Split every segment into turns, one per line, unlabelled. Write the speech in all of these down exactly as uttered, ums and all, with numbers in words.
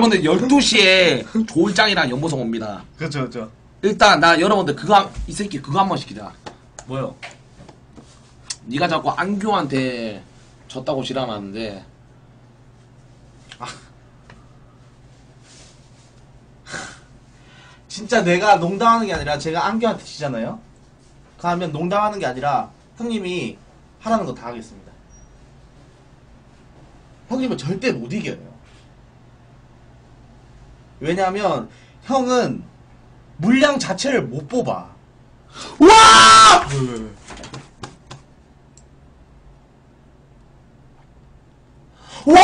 여러분들 열두 시에 조일장이랑 연보성 옵니다.
그렇죠, 그렇죠.
일단 나 여러분들 그거 한, 이 새끼 그거 한번 시키자.
뭐요?
네가 자꾸 안교한테 졌다고 지랄하는데
아. 진짜 내가 농담하는 게 아니라 제가 안교한테 지잖아요? 그러면 농담하는 게 아니라 형님이 하라는 거 다 하겠습니다. 형님은 절대 못 이겨요. 왜냐하면 형은 물량 자체를 못 뽑아.
와!
왜, 왜, 왜?
와!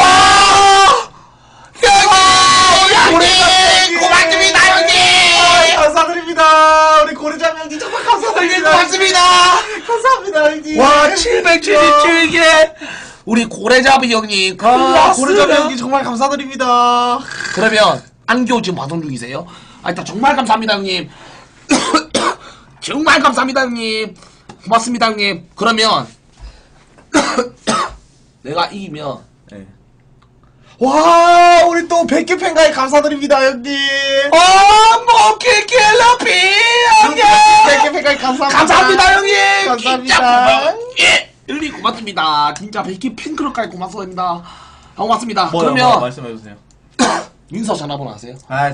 형님! 형님! 고맙습니다, 형님!
감사드립니다. 우리 고래장 형님 정말 감사드립니다.
고맙습니다.
감사합니다, 형님.
와, 칠백칠십칠 개! 우리 고래잡이 형님,
아, 고래장 형님 정말 감사드립니다.
그러면 안교 지금 방송 중이세요? 아, 일단 정말 감사합니다, 형님. 정말 감사합니다, 형님. 고맙습니다, 형님. 그러면 내가 이기면
네. 와, 우리 또 백 개 팬가에 감사드립니다, 형님.
어, 모키킬러피 형님.
백 개 팬가에 감사합니다.
감사합니다, 형님.
감사합니다.
진짜 고마워. 예, 형님 고맙습니다. 진짜 백 개 팬클럽까지 고맙습니다. 아, 고맙습니다.
뭐요,
그러면
뭐, 말씀해주세요.
민서 전화번호 아세요?
아,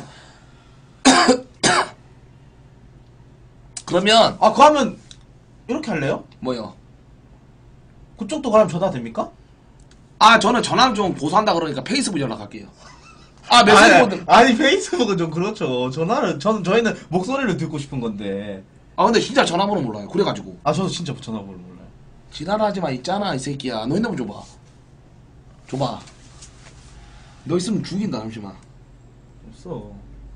그러면
아, 그러면 이렇게 할래요?
뭐요?
그쪽도 그럼 전화 됩니까?
아, 저는 전화 좀 보수한다 그러니까 페이스북 연락할게요. 아,
아니,
메시지보드.
아니 페이스북은 좀 그렇죠. 전화를 저는 저희는 목소리를 듣고 싶은 건데.
아, 근데 진짜 전화번호 몰라요. 그래가지고
아, 저도 진짜 전화번호 몰라요.
지랄하지 마 있잖아 이 새끼야. 너 핸드폰 줘봐. 줘봐. 너 있으면 죽인다. 잠시만.
없어.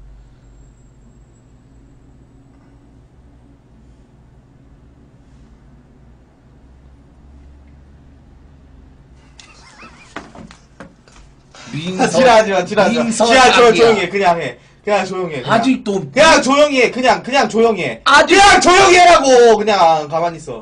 민서.
지랄하지 마, 지랄하지 마.
민서
지랄 조,
자기야.
조용히 해. 그냥 해. 그냥 조용히 해. 그냥.
아직도
그냥 조용히 해. 그냥 그냥 조용히 해.
아직
그냥 조용히 해라고. 그냥 가만히 있어.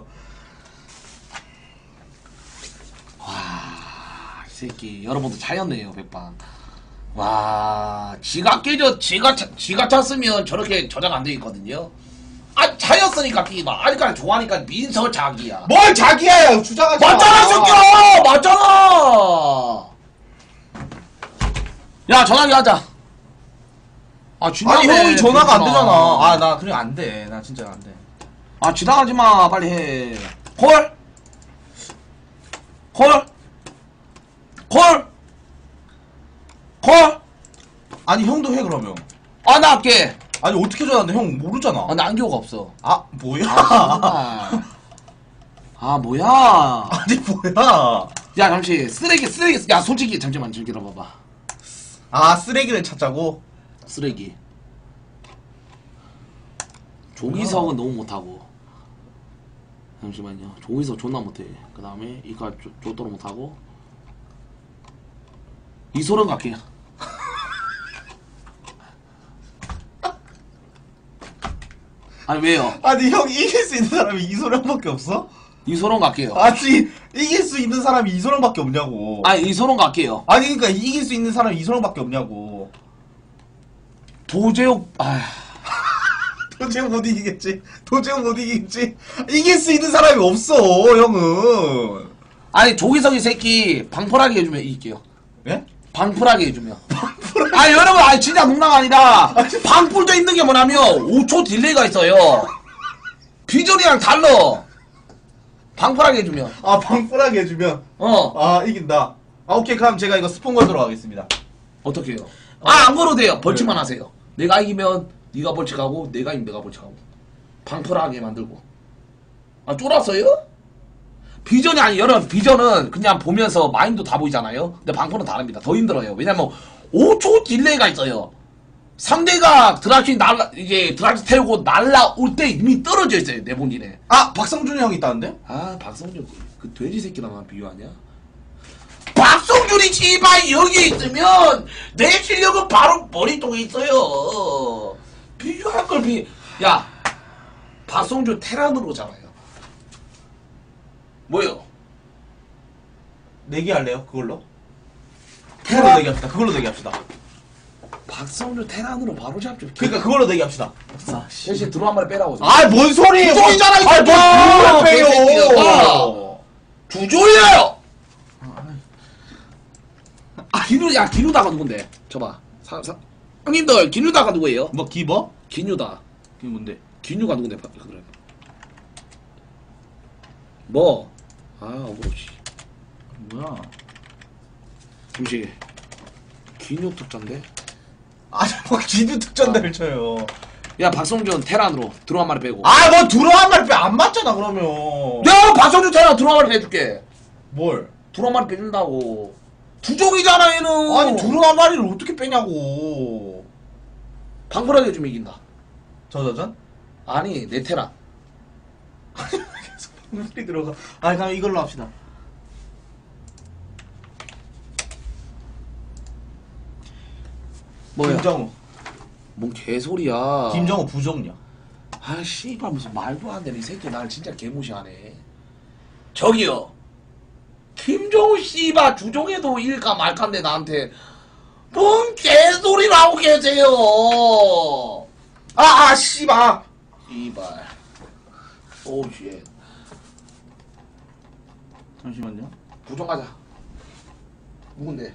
와, 이 새끼 여러분들 차였네요 백방. 와, 지가 깨져 지가 차, 지가 찼으면 저렇게 저장 안 돼 있거든요. 아, 차였으니까 끼봐. 아직까지 좋아하니까 민서 자기야.
뭘 자기야, 야, 주장하지 마.
맞잖아, 이 새끼야. 맞잖아. 야, 전화기 하자. 아, 진짜.
아니 형이 전화가 안 되잖아. 아, 나 그래 안 돼. 나 진짜 안 돼.
아, 지나가지 마. 빨리 해. 콜. 콜. 콜. 콜.
아니 형도 해 그러면.
아, 나 할게.
아니 어떻게 전화하는데 형 모르잖아.
아, 나 안교가 없어.
아 뭐야?
아, 아, 뭐야.
아니 뭐야?
야, 잠시. 쓰레기, 쓰레기. 야, 솔직히, 잠시만, 좀 기다려봐봐.
아 쓰레기를 찾자고?
쓰레기. 조기석은 너무 못하고. 잠시만요. 조기석 존나 못해. 그 다음에 이까 쪼또로 못하고. 이소름 갈게요. 아니 왜요?
아니 형 이길 수 있는 사람이 이소룡밖에 없어?
이소름 갈게요.
아니 이길 수 있는 사람이 이소룡밖에 없냐고.
아니 이소름 갈게요.
아니 그러니까 이길 수 있는 사람이 이소룡밖에 없냐고.
도제욱. 아,
도저히 못 이기겠지. 도저히 못 이기겠지. 이길 수 있는 사람이 없어 형은.
아니 조기석이 새끼 방풀하게 해주면 이길게요.
예?
방풀하게 해주면. 아니 여러분, 아니 진짜 농담 아니라 방풀도 있는 게 뭐냐면 오 초 딜레이가 있어요. 비전이랑 달러. 방풀하게 해주면.
아 방풀하게 해주면.
어.
아 이긴다. 아 오케이 그럼 제가 이거 스폰 걸도록 하겠습니다.
어떻게 해요? 아, 안 걸어도 돼요. 벌칙만 하세요. 내가 이기면 네가 벌칙하고 내가 이기면 내가 벌칙하고. 방풀하게 만들고. 아, 쫄았어요? 비전이 아니, 여러분, 비전은 그냥 보면서 마인드 다 보이잖아요? 근데 방풀은 다릅니다. 더 힘들어요. 왜냐면 오 초 딜레이가 있어요. 상대가 드라키 날라, 이제 드라키 태우고 날라올 때 이미 떨어져 있어요. 내 본진에.
아 박성준이 형 있다는데?
아, 박성준, 그 돼지 새끼랑 비유하냐? 박성준이 씨발 여기 있으면 내 실력은 바로 머리통에 있어요. 비교할 걸 비. 야, 박성준 테란으로잖아요. 뭐요?
내기 할래요? 그걸로?
테란?
그걸로 내기합시다. 그걸로 내기합시다.
박성준 테란으로 바로 잡죠.
그러니까 그걸로 내기합시다. 아, 씨.
대신 들어 한 마리 빼라고.
아, 뭔 소리예요?
주조이잖아, 이
아,
새끼야!
뭘
개새끼야.
빼요?
주조예요. 아, 기누, 야, 기누다가 누군데? 저봐. 사, 사, 형님들, 기누다가 누구예요?
뭐 기버?
기누다.
그게 뭔데?
기누가 누군데? 봐, 그래. 뭐? 아, 어그로지.
뭐야?
잠시. 기누 특전데?
아니 뭐 기드 특전대를 쳐요.
야, 박성준 테란으로 들어 한 마리 빼고.
아, 뭐 들어한 말 빼 안 맞잖아 그러면.
야, 박성준 테란 들어 한 마리 빼줄게.
뭘?
들어 한 마리 빼준다고. 두종이잖아, 얘는.
아니 들어한 마리를 어떻게 빼냐고.
방풀하게 좀 이긴다.
저저전?
아니, 내 테란.
계속 방풀이 들어가. 아니 그럼 이걸로 합시다.
뭐야?
김정우.
뭔 개소리야.
김정우 부종이야.
아, 씨발, 무슨 말도 안 되는 이 새끼 날 진짜 개무시하네. 저기요. 김종우 씨발 주종에도 일까 말까인데 나한테 뭔 개소리 나오고 계세요.
아, 아, 씨발.
씨발. 오우 쉣.
잠시만요.
부종 가자. 누군데?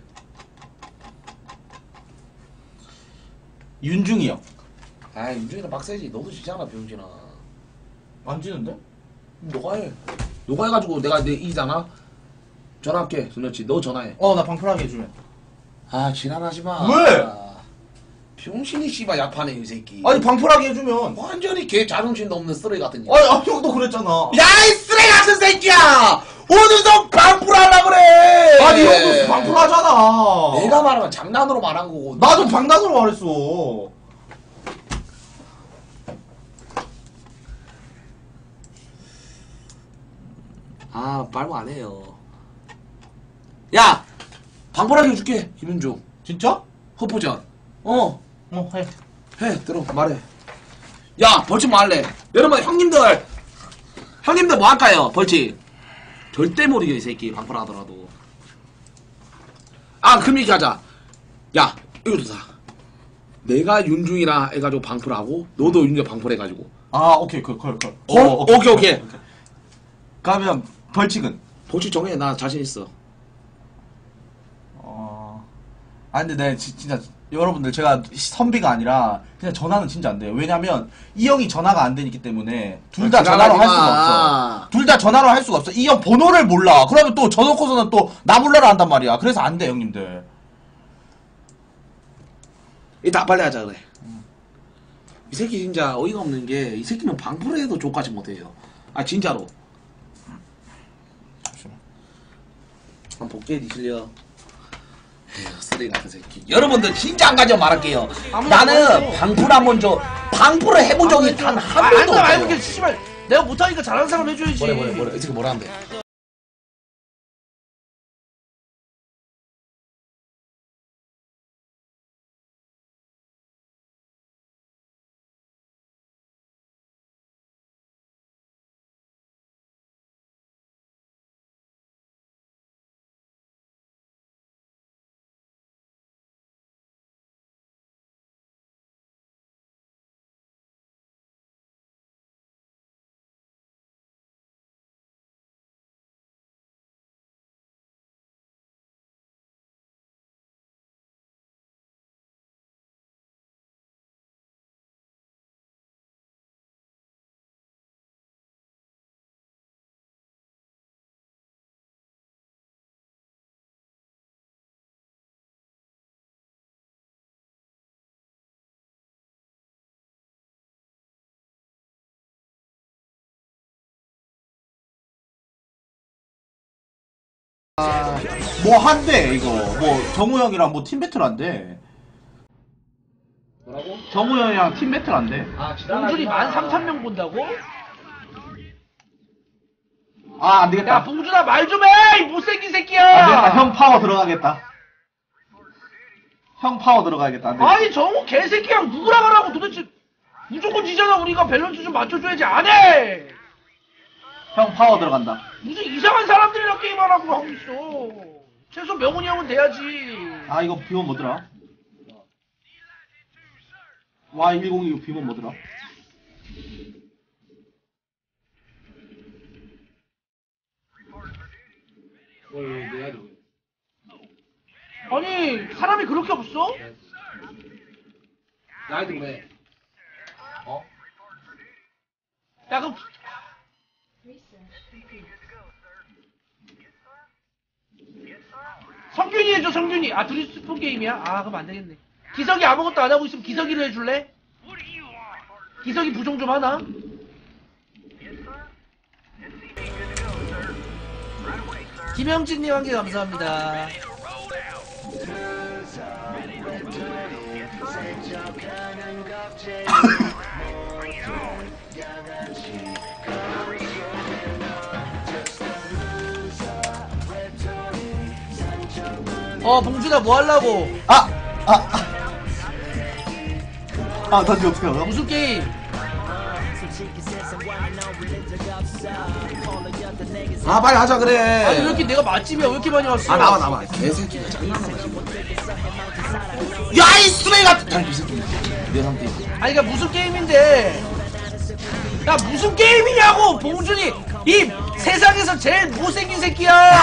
윤중이 형.
아, 윤중이는 빡세지. 너도 지잖아, 병진아.
안 지는데?
너가 해. 너가 해가지고 내가 내 이기잖아? 전화할게, 손녀치. 너 전화해.
어, 나 방풀하게 해주면.
아, 지랄하지 마.
왜?
병신이 씨발 약하네, 이 새끼.
아니 방풀하게 해주면.
완전히 개 자존심도 없는 쓰레기 같은 년.
아니, 아, 형도 그랬잖아.
야, 이 쓰레기 같은 새끼야! 어디서 방풀하려 그래!
아니 형도 방풀하잖아.
내가 말하면 장난으로 말한 거고.
나도 장난으로 말했어.
아, 말고 안 해요. 야! 방풀하게 해줄게, 김윤중.
진짜?
허포전. 어,
어, 해.
해, 들어, 말해. 야, 벌칙 뭐 할래? 여러분, 형님들! 형님들 뭐 할까요, 벌칙? 절대 못 이겨, 이 새끼, 방풀하더라도. 아, 그럼 이렇게 하자. 야, 이것도 사. 내가 윤중이랑 해가지고 방풀하고, 너도 윤중 방풀해가지고.
아, 오케이, 그, 그, 그.
어? 오케이, 오케이. 오케이.
그러면 벌칙은?
벌칙 정해, 나 자신 있어.
어. 아 근데 내 지- 진짜 여러분들 제가 선비가 아니라 그냥 전화는 진짜 안 돼요. 왜냐면 이 형이 전화가 안 되기 때문에 둘 다
아,
전화로 할
지랄하지
수가
마.
없어. 둘 다 전화로 할 수가 없어. 이 형 번호를 몰라. 그러면 또 저놓고서는 또 나 불러라 한단 말이야. 그래서 안 돼, 형님들.
이따 빨리 하자, 그래. 이 새끼 진짜 어이가 없는 게, 이 새끼는 방풀을 해도 족까지 못해요. 아, 진짜로.
잠시만.
한번 볼게, 니 실력. 에휴, 쓰레기 같은 새끼. 여러분들 진짜 안 가져 말할게요. 나는 방풀 한번 줘. 방풀을 해본 적이 단 한
아,
번도
아니다 말고
없어요.
씨발 내가 못하니까 잘하는 사람 해줘야지.
뭐래, 뭐래, 뭐래. 이 새끼 뭐라 한대.
뭐 한대 이거. 뭐 정우 형이랑 뭐 팀 배틀 한대.
뭐라고?
정우 형이랑 팀 배틀 한대.
아,
봉준이 만 삼천 명 본다고?
아, 안 되겠다.
야 봉준아 말 좀 해! 이 못생긴 새끼야!
안 되겠다. 형 파워 들어가겠다. 형 파워 들어가야겠다. 안 되겠다.
아니 정우 개새끼랑 누구랑 하라고 도대체. 무조건 지잖아. 우리가 밸런스 좀 맞춰줘야지. 안 해!
형 파워 들어간다.
무슨 이상한 사람들이랑 게임하라고 하고 있어. 최소 명훈이 형은 돼야지.
아, 이거 비원 뭐더라?
와이 일공이 비번 뭐더라? 아니 사람이 그렇게 없어?
나한테 그래. 어?
야 그럼 성균이 해줘 성균이. 아 둘이 스폰 게임이야? 아 그럼 안 되겠네. 기석이 아무것도 안 하고 있으면 기석이를 해줄래? 기석이 부종 좀 하나? 김영진님 한 개 감사합니다. 어 봉준아 뭐 하려고?
아! 아! 아! 아, 단지 어떻게 알아?
무슨 게임?
아 빨리 하자 그래.
아니 왜 이렇게 내가 맛집이야? 왜 이렇게 많이 왔어?
아 나와 나와. 개새끼가 장난하나 지금. 야이 쓰레기 같은. 아이 새끼. 내 상태.
아니 그니까 무슨 게임인데? 야 무슨 게임이냐고 봉준이 이 세상에서 제일 못생긴 새끼야.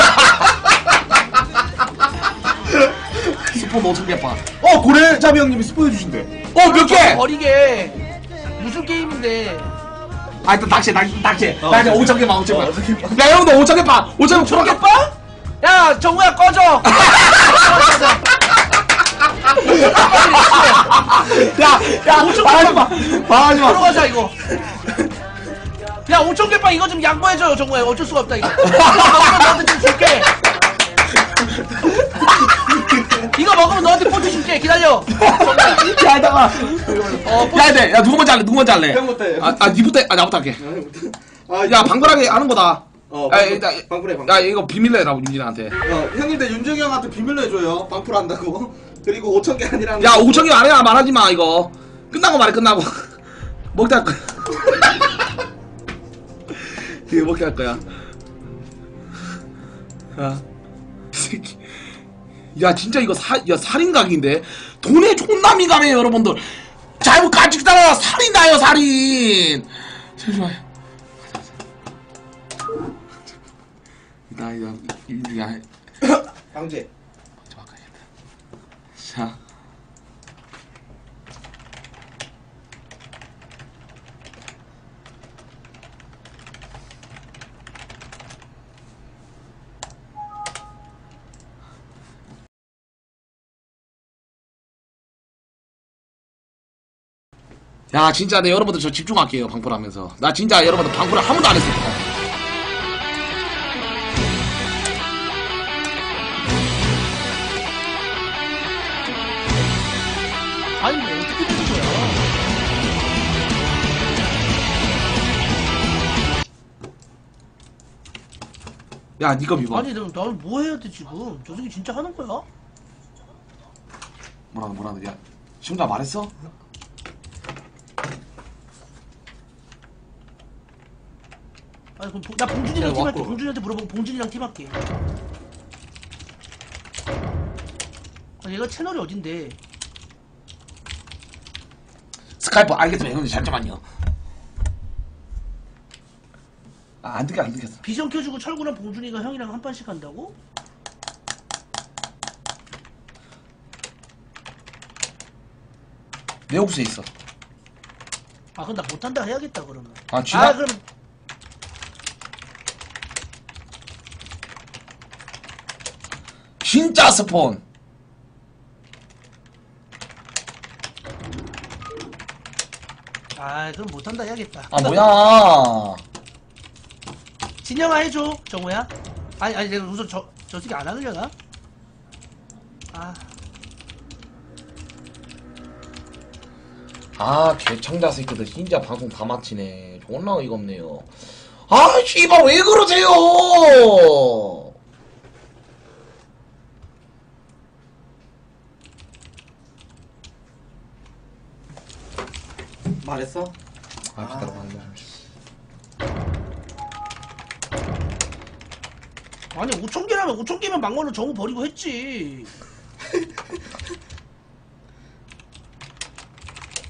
스폰 오천 개 파.
어, 고래잡이 형님이 스포 해주신대.
어 몇 개?
버리게. 무슨 게임인데?
아 일단 닥치 닥치 닥치.
어,
나 이제 오천 개만 오천 개. 야 형도 오천 개 파. 오천 개
저게 빠? 야 정우야 꺼져.
야야
오천 개
말하지 마. 말하지 마.
들어가자 이거. 야 오천 개 빠 이거 좀 양보해줘요 정우야. 어쩔 수가 없다 이거. 너한테 좀 줄게. 이거 먹으면 너한테 포트 줄게. 기다려.
야 이따가.
어, 포트.
야 돼. 야 누구 먼저 할래? 누구 먼저 할래?
형부터 해.
아, 아 니부터 해. 아 나부터 할게.
아,
야 방불하게 하는 거다.
어,
야
방풀,
일단
방풀해, 방풀.
야 이거 비밀로 해라 윤진한테.
어, 형님들 윤정이 형한테 비밀로 해줘요. 방풀 한다고. 그리고 오천 개 아니라는.
야 오천 개 안 해야 말하지 마 이거. 끝나고 말해 끝나고. 먹다 할 거야. 이거 먹게 할 거야. 야, 이 새끼. 야 진짜 이거 사, 야 살인각인데 돈에 존나 민감해요 여러분들. 잘못 가지다가 살인 나요 살인. 잠시만. 나야 야.
방제.
자. 야 진짜 네 여러분들 저 집중할게요 방풀하면서. 나 진짜 여러분들 방풀을 한 번도 안 했어요.
아니 뭐 어떻게 되는 거야?
야 니꺼 비버.
아니 내가 나는 뭐 해야 돼 지금? 저 새끼 진짜 하는 거야?
뭐라고 뭐라고. 야 지금다 말했어?
아니 그럼 봉- 나 봉준이랑
야,
팀할게.
왔고.
봉준이한테 물어보고 봉준이랑 팀할게. 아, 얘가 채널이 어딘데?
스카이프 알겠으면 형님 잠깐만요. 아 안 듣게 안 듣겠어.
비전 켜주고 철구랑 봉준이가 형이랑 한 판씩 한다고?
내 옥수에 있어.
아 그럼 나 못한다 해야겠다 그러면.
아, 지나-
아 그럼
진짜 스폰.
아 그럼 못한다 해야겠다.
아 뭐야.
진영아 해줘 정우야. 아니 아니 내가 우선 저 저 새끼 안 하려나? 아
아 개창자 새끼들 진짜 방송 다 마치네. 존나 어이가 없네요. 아 씨발 왜 그러세요.
말했어?
아 기다려봐 잠시.
아니 오천 개라면 오천 개면 막말로 정우 버리고 했지.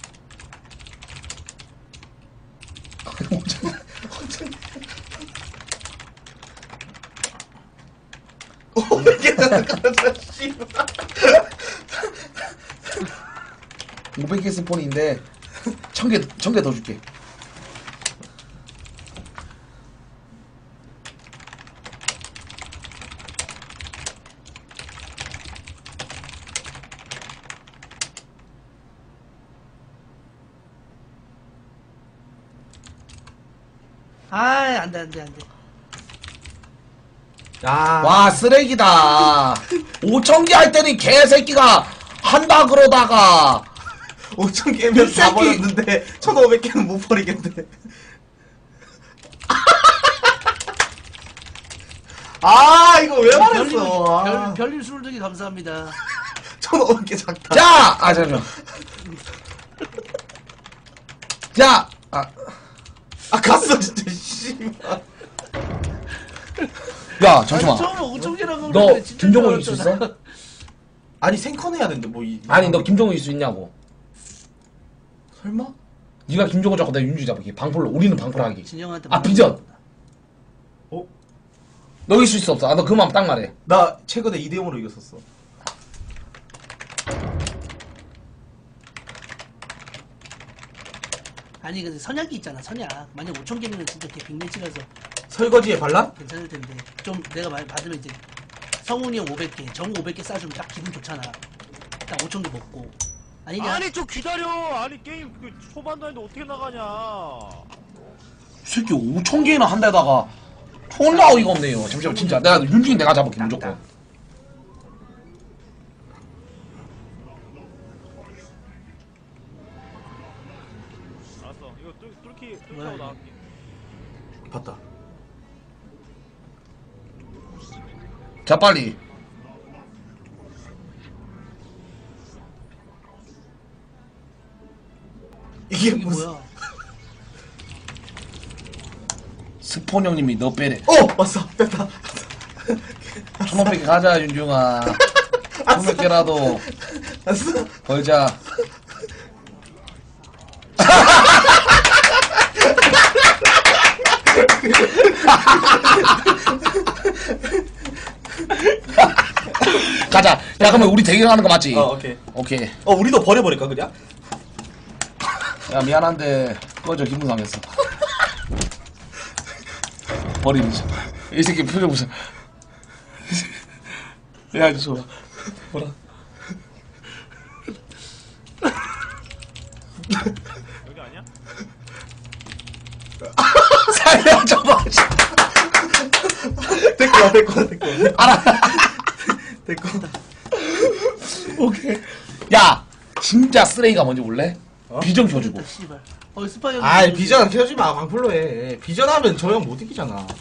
오백 개 가자 씨발.
오백 개 스폰인데 천 개 천 개 더 줄게.
아, 안 돼, 안 돼, 안 돼.
야.
와 쓰레기다. 오천 개 할 때는 개새끼가 한다 그러다가
오천 개면
이
다
새끼.
버렸는데 천오백 개는 못 버리겠네. 아 이거 왜 말했어? 아.
별, 별님 술들이 감사합니다.
천오백 개 작다.
자! 아 잠시만. 자! 아,
아 갔어 진짜 씨발.
야 잠시만.
처음에 오천 개라고
너
그러는데 진짜
김종호 있을 수
알았잖아.
있어?
아니 생컨 해야 되는데 뭐 이.
아니 너 김종호 있을 수 있냐고.
설마?
네가 김종호 잡고 내가 윤주 잡기. 방풀로 우리는 방풀하기.
진영한테
아 비전.
어?
너 있을 수 없어. 아 너 그만 딱 말해.
나 최근에 이 대 영으로 이겼었어.
아니 근데 선약이 있잖아 선약. 만약 오천 개면 진짜 걔 빅매치라서
설거지에 반란?
괜찮을 텐데 좀 내가 많이 받으면 이제 성훈이 형 오백 개, 정우 오백 개 싸주면 딱 기분 좋잖아. 딱 오천 개 먹고 아니냐?
아니 좀 기다려. 아니 게임 그 초반도 아닌데 어떻게 나가냐.
이 새끼 오천 개나 한 데다가 존나 어이가 없네요. 잠시만 진짜 내가 윤중이 내가 잡을게 무조건.
알았어. 이거 뚫, 뚫기
뭐야,
뚫고
이거?
나갈게.
봤다.
자 빨리.
이게
이게
무슨?
뭐야?
스폰 형님이 너 빼래.
어 왔어 됐다.
천오백 개 가자 윤중아. 천오백 개라도
왔어.
벌자. 가자. 야 그러면 우리 대결하는 거 맞지?
어 오케이.
오케이.
어 우리도 버려버릴까 그냥?
야 미안한데 꺼져 기분 상했어. 버리자. 이 새끼 표정 보자. 야 저 뭐라?
여기 아니야?
살려줘봐.
됐고 됐고 됐고.
알아.
됐고.
오케이. 야 진짜 쓰레기가 뭔지 몰래?
어?
비전 켜주고.
씨발. 어 스파 형.
아이 비전 켜지 마 방풀로 해. 비전하면 저 형 못 이기잖아.
왜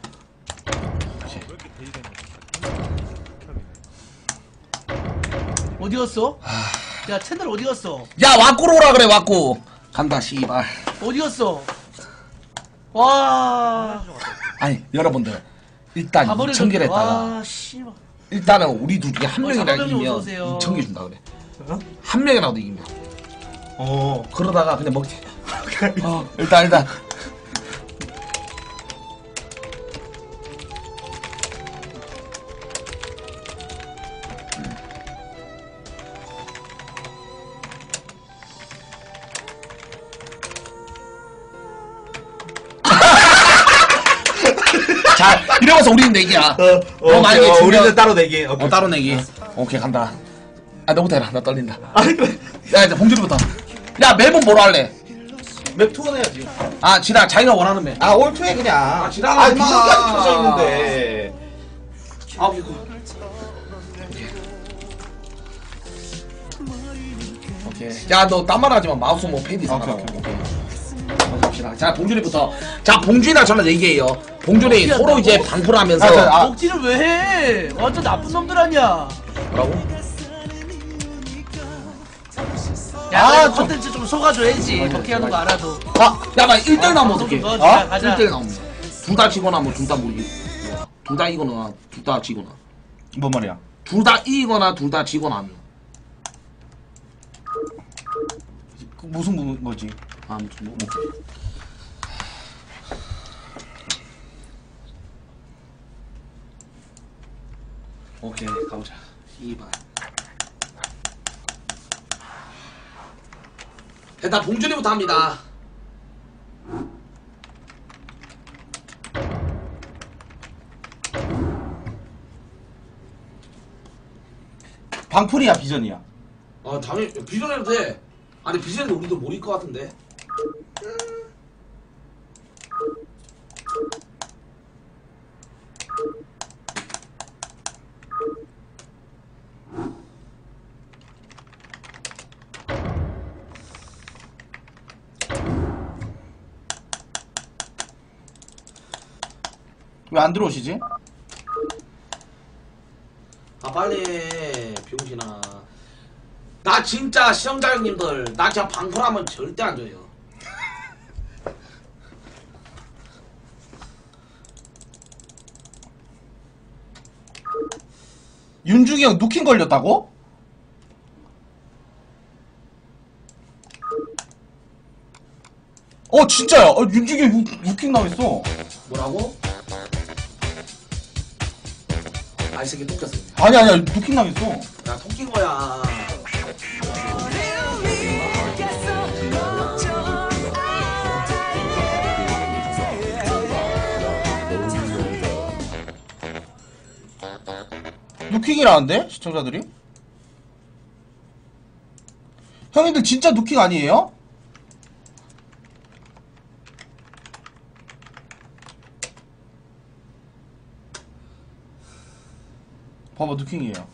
이렇게 대리되냐.
어디 갔어? 야 채널 어디 갔어?
야 와꾸로 오라 그래 와꾸. 간다 씨발.
어디 갔어? 와.
아니 여러분들 일단
다
이천 개를
버려졌네.
했다가
와 씨발.
일단은 우리 둘 중에 한
어,
명이라도
사범님
이기면
어서오세요.
이천 개 준다 그래.
어?
한 명이라도 이기면.
어.
그러다가 그냥 먹지. 어, 일단 일단. 자 이러면서 우리는 내기야.
어,
너
어,
만약에
오케이, 어,
지면-
우리는 따로 내기. 오케이.
어 따로 내기. 오케이 간다. 아 너부터 해라. 나 떨린다.
아니 그래.
야 이제 봉준이부터. 야 맵은 뭐로 할래?
맵 투어 해야지.
아 지랄 자기가 원하는 맵.
아 올투에 그냥.
아, 지랄하지
아
마.
비전까지 켜져 있는데.
아 이거. 오케이. 야 너 딴 말 하지만 마우스 뭐 패드 있어.
오케이, 오케이.
오케이. 갑시다. 자 봉준이부터. 자 봉준이랑 저는 얘기해요. 봉준이
어떻게
서로
한다고?
이제 방풀하면서.
아, 저, 아.
먹지를 왜 해? 완전 나쁜 놈들 아니야.
뭐라고?
야,
아,
아,
좀-
컨텐츠 좀 속아줘야지.
맞아,
그렇게 하는 거
맞아.
알아도.
아, 야나 일 대 일
아,
나면
방송
어떡해?
좀 넣어주자,
어?
가자.
일 대 일 나오면. 둘 다 지거나 뭐 둘 다 뭐 둘 다 이거나 둘 다 지거나.
뭔 말이야?
둘 다 이기거나 둘 다 지거나 하면.
그 무슨 무- 뭐지?
아무튼 뭐. 뭐. 오케이 가보자. 이발. 일단 봉준이부터 합니다.
방풀이야 비전이야?
아 당연히 비전해도 돼. 아니 비전해도 우리도 모를 것 같은데.
왜 안 들어오시지?
아 빨리 해, 병신아. 나 진짜 시청자 형님들 나 진짜 방풀하면 절대 안 줘요.
윤중이 형 누킹 걸렸다고? 어 진짜야. 어, 윤중이 형 누- 누킹 당했어.
뭐라고? 아 이 새끼 똑같어.
아니 아니야 누킹 당했어.
야 토낀 거야.
누킹이라는데 시청자들이? 형님들 진짜 누킹 아니에요? 봐봐 누킹이에요.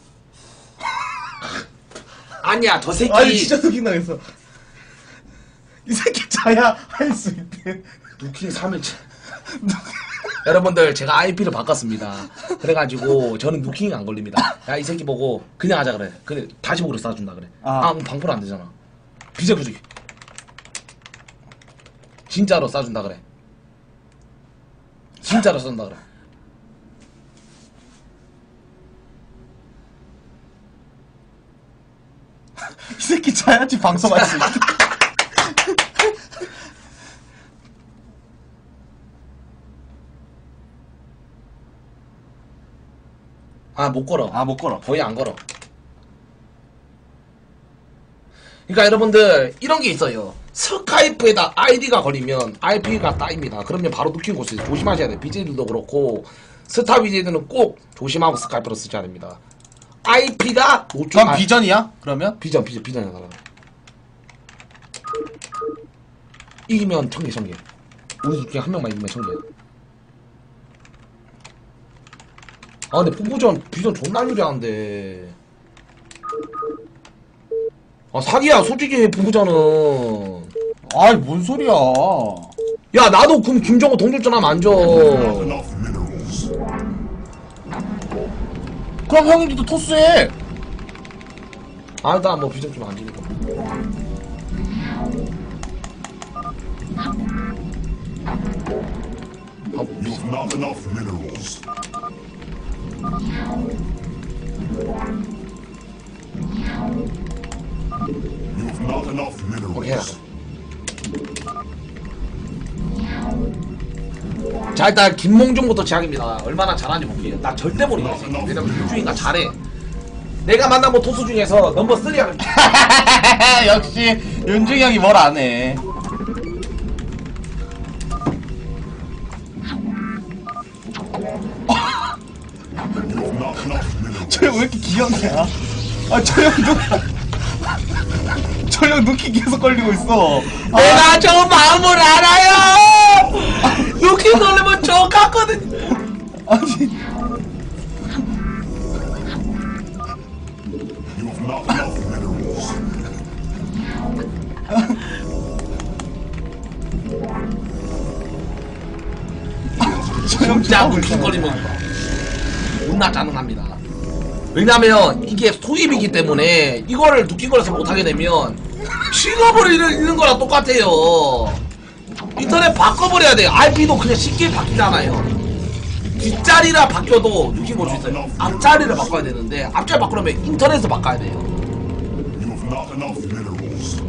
아니야 저 새끼.
아니 진짜 누킹 당했어. 이 새끼 자야 할 수 있대.
누킹 삼 일째. 여러분들 제가 아이피를 바꿨습니다. 그래가지고 저는 누킹이 안 걸립니다. 야 이 새끼 보고 그냥 하자 그래. 그래 다시 보기로 쏴준다 그래.
아.
아, 그럼 방풀 안 되잖아. 비정규직. 진짜로 쏴준다 그래. 진짜로 쏜다 그래.
이 새끼 자야지 방송할 수 있대.
아 못 걸어.
아 못 걸어.
거의 안 걸어. 그러니까 여러분들 이런 게 있어요. 스카이프에다 아이디가 걸리면 아이피가 따입니다. 그러면 바로 누킹 곳이 조심하셔야 돼요. 비제이들도 그렇고 스타 비제이들은 꼭 조심하고 스카이프로 쓰셔야 됩니다. 아이피가 노출.
넌
아,
비전이야? 그러면?
비전 비전 비전이야 나라. 이기면 천개 천개. 우리 중에 한 명만 이기면 천개. 아 근데 포부전 비전 존나 유리한데. 아 사기야 솔직히 포부전은.
아이 뭔 소리야.
야 나도 그럼 김정호 동률전 하면 안 줘.
그럼 형님도 토스해.
아 나 뭐 비전 좀 안 지니까. 아,
You've not enough minerals. You've not enough
오케이 해라.
minerals.
자 일단 김몽중부터 제약입니다. 얼마나 잘하는지 볼게요. 나 절대 모르겠어. 왜냐면 윤중이가 잘해. 내가 만나본 토스 중에서 넘버 쓰리 하는.
역시 윤중이 형이 뭘 안 해.
You've not enough minerals.
저 형 왜 이렇게 귀엽냐? 아 저 형 누. 저 형 누키 계속 걸리고 있어.
내가 저 마음을 알아요. 누키 돌리면 저 같거든.
아니.
You've not enough minerals.
저형
진짜 물킹거리면 존나 짜증납니다. 왜냐면 이게 소입이기 때문에 이거를 누킹거려서 못하게 되면 직업을 잃는 거랑 똑같아요. 인터넷 바꿔버려야 돼요. 아이피도 그냥 쉽게 바뀌잖아요. 뒷자리라 바뀌어도 누킹걸 수 있어요. 앞자리를 바꿔야 되는데 앞자리 바꾸려면 인터넷을 바꿔야 돼요.
You've not enough minerals.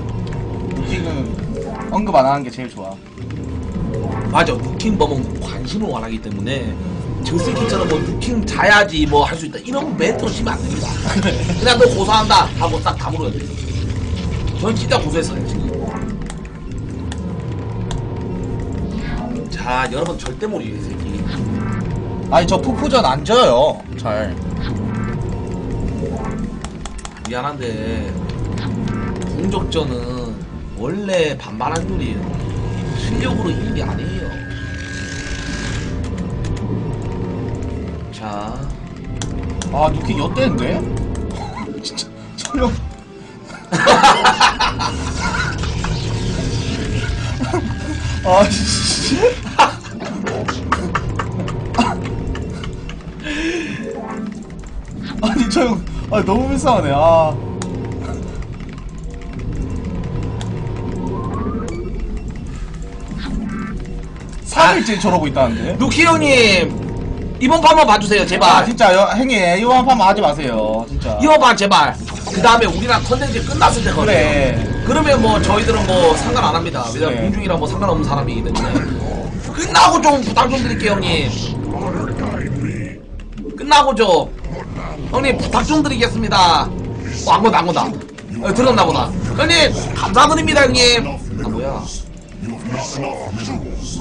누키는 언급 안 하는 게 제일 좋아.
맞아. 누킹 범은 관심을 원하기 때문에 저 새끼처럼 뭐 루킹 자야지 뭐 할 수 있다 이런 멘트로 치면 안 됩니다. 그냥 너 고소한다 하고 딱 다물어야 돼. 전 진짜 고소했어요 지금. 자 여러분 절대 모르겠어요 이 새끼.
아니 저 푸푸전 안 져요 잘.
미안한데 공적전은 원래 반반 확률이에요. 실력으로 이긴 게 아니에요. 자,
아 누킹 엿대는데? 진짜 설령. 아 씨. 아니 저 형, 아 너무 불쌍하네. 아. 삼 일째 저러고 있다는데.
루키 형님 이번 판만 봐주세요 제발.
아 진짜 요, 형님 이거 한 판만 하지 마세요 진짜.
이번 판 제발. 그 다음에 우리랑 컨텐츠 끝났을 때 거래요.
그래.
그러면 뭐 저희들은 뭐 상관 안 합니다. 왜냐면
그래.
공중이랑 뭐 상관없는 사람이기 때문에. 끝나고 좀 부탁 좀 드릴게요 형님. 끝나고 좀 형님 부탁 좀 드리겠습니다. 어, 안 건다 안 건다. 어, 들었나 보다. 형님 감사드립니다 형님. 아 뭐야.
You have not enough minerals.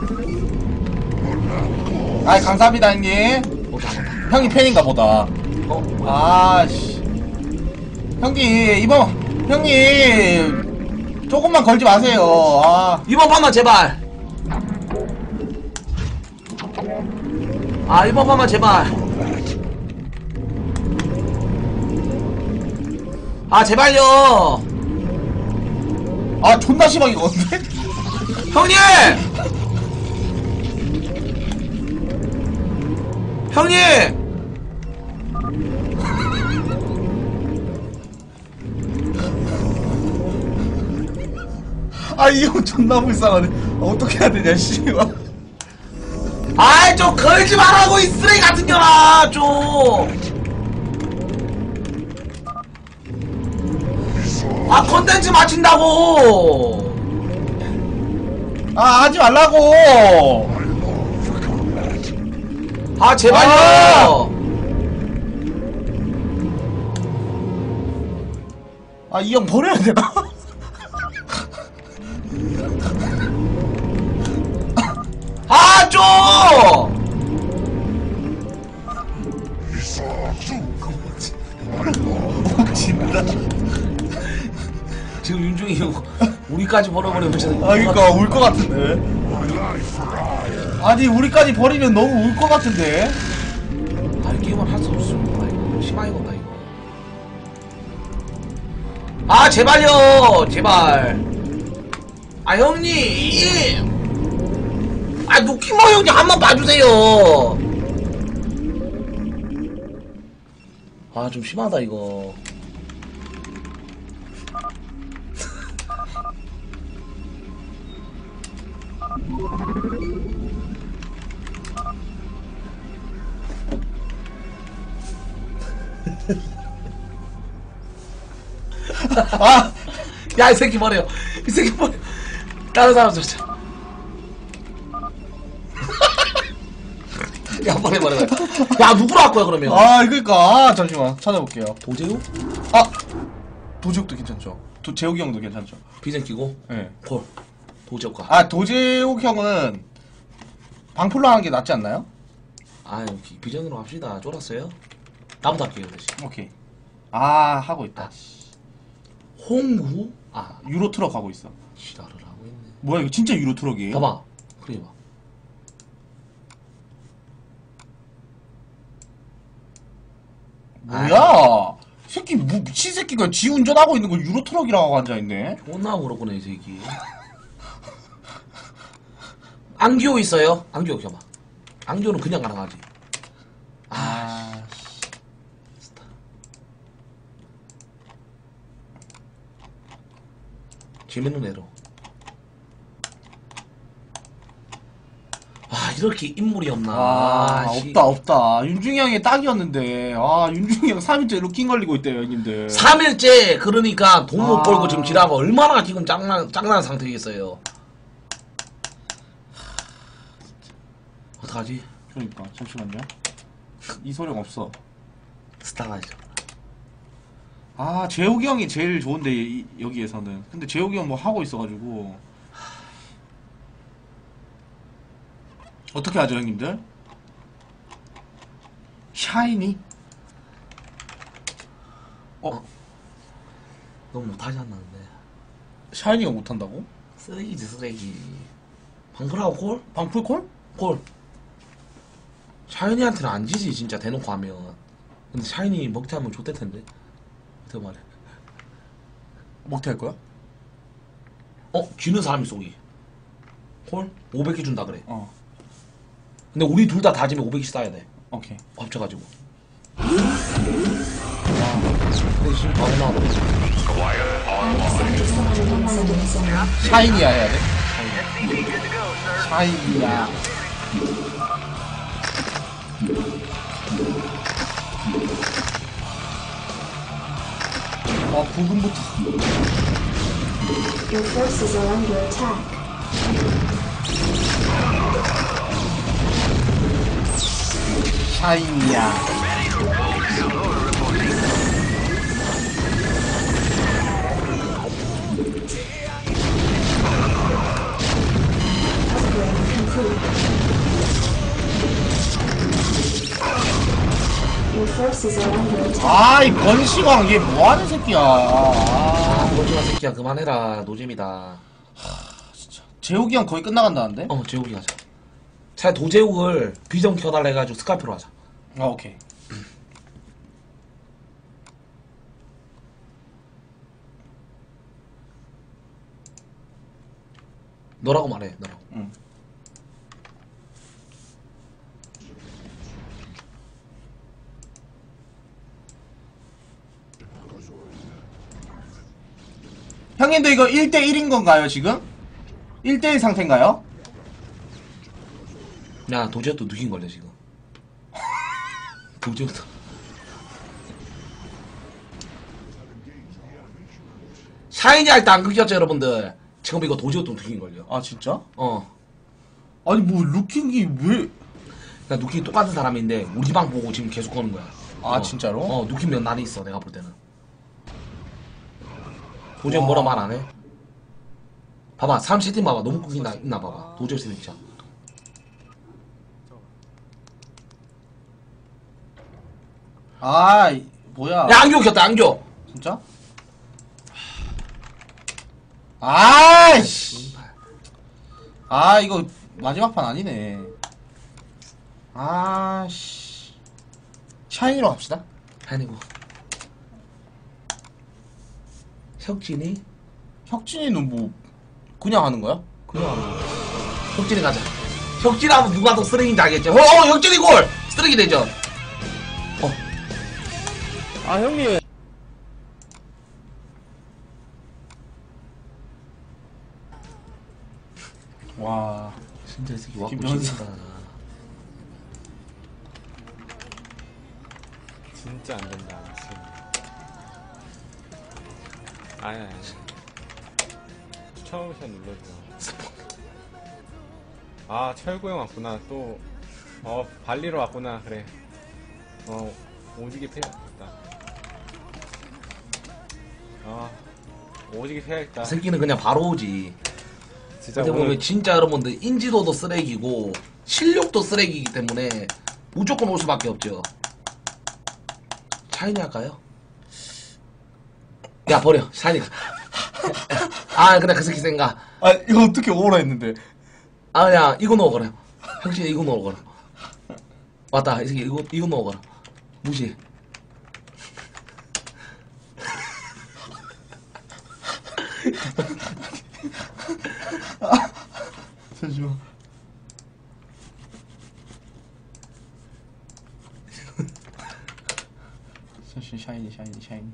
아 감사합니다 형님.
오케이 안 건다.
형이 팬인가 보다.
어 뭐야.
아씨. 형님 이번 형님 조금만 걸지 마세요. 아.
이번 판만 제발. 아 이번 판만 제발. 아 제발요.
아 존나 심하게 걷는데?
형님. 형님.
아 이 형 존나 불쌍하네. 아, 어떻게 해야 되냐 씨발.
아이 좀 걸지 말라고 이 쓰레기 같은 년아 좀. 아 컨텐츠 마친다고.
아 하지 말라고.
아 제발요.
아 이 형 버려야 되나?
아 좀.
진다.
지금 윤중이 형 우리까지 벌어버리면 진짜.
아 그니까 울 것 같은데. 아니 우리까지 버리면 너무 울 것 같은데.
아 이 게임은 할 수 없습니다. 이거 심하게 건다 이거. 아 제발요 제발. 아 형님. 아 누키모 형님 한번 봐주세요. 아 좀 심하다 이거.
아.
야 이 새끼 버려. 이 새끼 버려. 다른 사람 줬자. 야 버려 버려 버려. 야 누구로 할 거야 그러면?
아 그니까 아, 잠시만 찾아볼게요.
도재우?
아 도지욱도 괜찮죠. 도, 재욱이 형도 괜찮죠.
비전 끼고?
예.
콜. 도재우 가.
아 도재욱 형은 방풀로 하는 게 낫지 않나요?
아 비전으로 합시다. 쫄았어요? 나부터 할게요 대신.
오케이. 아 하고 있다.
홍구? 아
유로 트럭 하고 있어.
지랄을 하고 있네.
뭐야 이거 진짜 유로 트럭이에요?
봐봐. 그래 봐.
뭐야? 이 새끼 뭐 미친 새끼가 지 운전하고 있는 거 유로 트럭이라고 앉아 있네.
존나 그렇구나 이 새끼. 안기호 있어요? 안기호 켜봐. 안기호는 그냥 가능하지. 아, 스타. 재밌는 애로. 아 이렇게 인물이 없나.
아,
씨.
없다 없다. 윤중이 형이 딱이었는데 아 윤중이 형 삼 일째 루킹 걸리고 있대요 형님들.
삼 일째 그러니까 돈 못
아.
벌고 지금 지라고 얼마나 지금 짱난 짱난 상태겠어요. 어떡하지?
그러니까 잠시만요. 이소룡 없어.
스타가죠.
아 재욱이 형이 제일 좋은데 이, 여기에서는. 근데 재욱이 형 뭐 하고 있어가지고 어떻게 하죠 형님들? 샤이니? 어?
너무 못하지 않나는데.
샤이니가 못한다고?
쓰레기지 쓰레기. 방풀하고 콜?
방풀콜?
콜. 샤이니한테는 안 지지 진짜 대놓고 하면. 근데 샤이니 먹튀하면 좆될 텐데. 어떻게 말해?
먹튀 할 거야?
어? 쥐는 사람이 쏘기. 콜? 오백 개 준다 그래.
어
근데 우리 둘 다 다 지면 오백 개씩 쌓아야 돼.
오케이.
합쳐가지고. 와. 근데 지금 바로 나와.
샤이니야 해야 돼? 샤이니야. 아 부금부터.
Your forces are under attack.
샤이니야.
Upgrade complete. Your forces are under attack.
아이 번시광 얘 뭐하는 새끼야. 아,
아, 노지마 새끼야 그만해라. 노잼이다.
재욱이 형 거의 끝나간다는데?
어, 재욱이 하자. 차라리 도재욱을 비전 켜달라 해가지고 스카이프로 하자.
아 오케이.
너라고 말해, 너라고.
응. 형님도 이거 일 대 일인 건가요 지금? 일 대 일 상태인가요?
야, 도재욱도 누긴 걸려, 지금. 도재욱도. 샤이니 할 때 안 끊겼죠, 여러분들? 지금 이거 도재욱도 누긴 걸려.
아 진짜?
어.
아니 뭐 루킹이 왜?
그러니까 누킹이 똑같은 사람인데, 우리 방 보고 지금 계속 거는 거야.
아
어.
진짜로?
어, 누킹 몇 날이 있어, 내가 볼 때는. 도재욱 뭐라 말 안 해? 봐봐, 사람 세팅 봐봐. 너무 끊긴다, 있나 봐봐. 도재욱 세팅 진짜.
아 이- 뭐야?
야, 안교 켰다, 안교!
진짜? 아이씨. 아 이거 마지막 판 아니네. 아씨. 샤이니로 갑시다.
아니고. 혁진이?
혁진이는 뭐 그냥 하는 거야?
그냥 하는 거야. 혁진이 가자. 혁진이 하면 누가 더 쓰레기인지 알겠죠? 어, 어, 혁진이 골! 쓰레기 대전. 어.
아 형님.
와.
진짜 이 새끼 왔고
김현수.
진짜.
진짜 안 된다. 지금. 아니 아니. 추천 오션 눌러줘. 아 철구 형 왔구나. 또 어 발리로 왔구나. 그래. 어 오지게 패야겠다. 아 오지게 패야겠다.
이 새끼는 그냥 바로 오지.
진짜
근데
오늘
보면 진짜 여러분들 인지도도 쓰레기고 실력도 쓰레기이기 때문에 무조건 올 수밖에 없죠. 샤이니 할까요? 야 버려 샤이니가. 아 그래 그 새끼 생각.
아 이거 어떻게 오라 했는데.
아 그냥 이거 넣어거라. 형씨 이거 넣어거라. 맞다 이 새끼 이거 이거 넣어거라. 무시.
잠시만. 잠시 샤이니 샤이니 샤이니.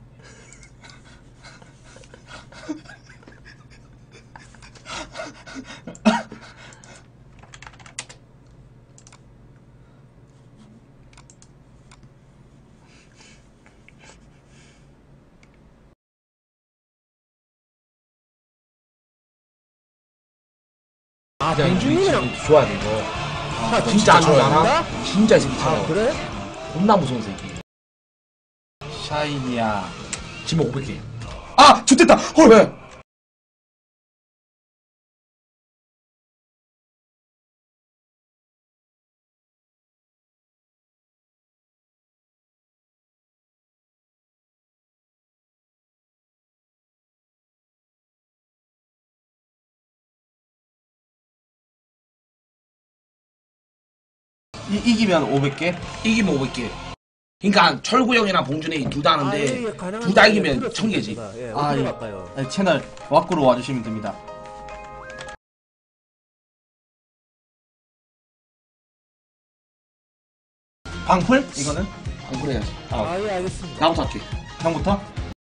아 그냥 이 좋아야 돼 이거.
아,
진짜 안 좋아요.
진짜?
진짜 이 새끼
아,
차요.
그래?
겁나 무서운 새끼.
샤이니야.
지금 오백 개. 아, 좋됐다. 헐. 왜?
이, 이기면 오백 개?
이기면 오백 개. 그러니까 철구 형이랑 봉준이 둘 다 하는데 둘 다 이기면 천 개지.
예,
아,
어디로
예.
갈까요?
아니, 채널 왁구로 와주시면 됩니다. 방풀? 이거는?
안 그래야지.
아, 예, 알겠습니다.
나부터 할게.
형부터?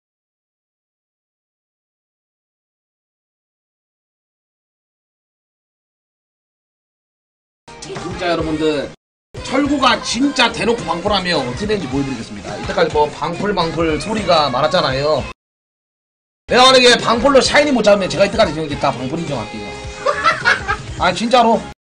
진짜 여러분들 철구가 진짜 대놓고 방풀하면 어떻게 되는지 보여드리겠습니다. 이때까지 뭐 방풀 방풀 소리가 많았잖아요. 내가 만약에 방풀로 샤이니 못 잡으면 제가 이때까지 지은 게 다 방풀 인정할게요. 아 진짜로.